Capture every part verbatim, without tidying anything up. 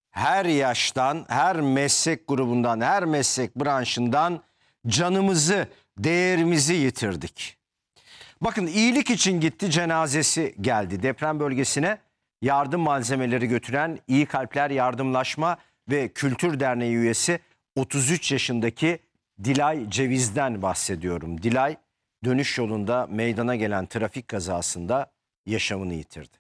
her yaştan, her meslek grubundan, her meslek branşından canımızı, değerimizi yitirdik. Bakın iyilik için gitti, cenazesi geldi. Deprem bölgesine yardım malzemeleri götüren İyi Kalpler Yardımlaşma ve Kültür Derneği üyesi otuz üç yaşındaki Dilay Ceviz'den bahsediyorum. Dilay dönüş yolunda meydana gelen trafik kazasında yaşamını yitirdi.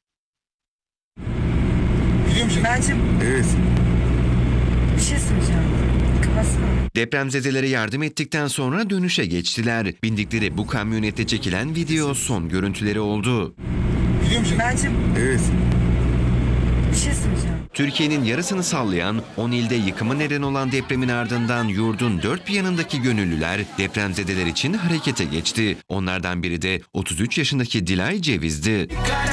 Biliyor musun? Bence Evet. bir şey söyleyeceğim. Kapatsana. Depremzedelere yardım ettikten sonra dönüşe geçtiler. Bindikleri bu kamyonette çekilen video son görüntüleri oldu. Biliyor musun? Bence Evet. bir şey söyleyeceğim. Türkiye'nin yarısını sallayan, on ilde yıkıma neden olan depremin ardından yurdun dört bir yanındaki gönüllüler depremzedeler için harekete geçti. Onlardan biri de otuz üç yaşındaki Dilay Ceviz'di.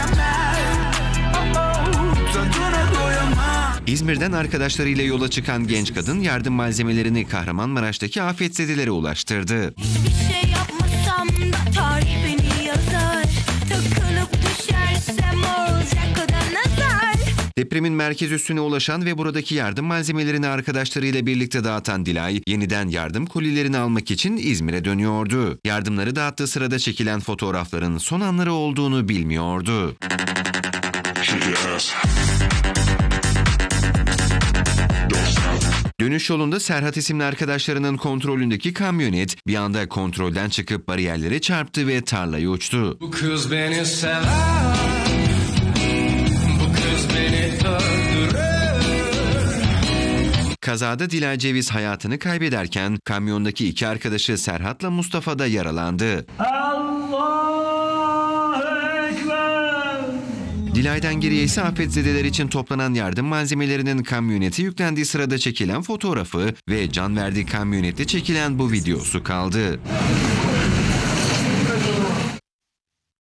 İzmir'den arkadaşlarıyla yola çıkan genç kadın yardım malzemelerini Kahramanmaraş'taki afetzedelere ulaştırdı. Hiçbir şey yapmasam da tarih beni yazar. Takılıp düşersem olacak kadar nazar. Depremin merkez üssüne ulaşan ve buradaki yardım malzemelerini arkadaşlarıyla birlikte dağıtan Dilay, yeniden yardım kolilerini almak için İzmir'e dönüyordu. Yardımları dağıttığı sırada çekilen fotoğrafların son anları olduğunu bilmiyordu. Dönüş yolunda Serhat isimli arkadaşlarının kontrolündeki kamyonet bir anda kontrolden çıkıp bariyerlere çarptı ve tarlaya uçtu. Bu kız beni sever, bu kız beni öldürür. Kazada Dilay Ceviz hayatını kaybederken kamyondaki iki arkadaşı Serhat'la Mustafa da yaralandı. Dilay'dan geriye ise afetzedeler için toplanan yardım malzemelerinin kamyonete yüklendiği sırada çekilen fotoğrafı ve can verdiği kamyonette çekilen bu videosu kaldı.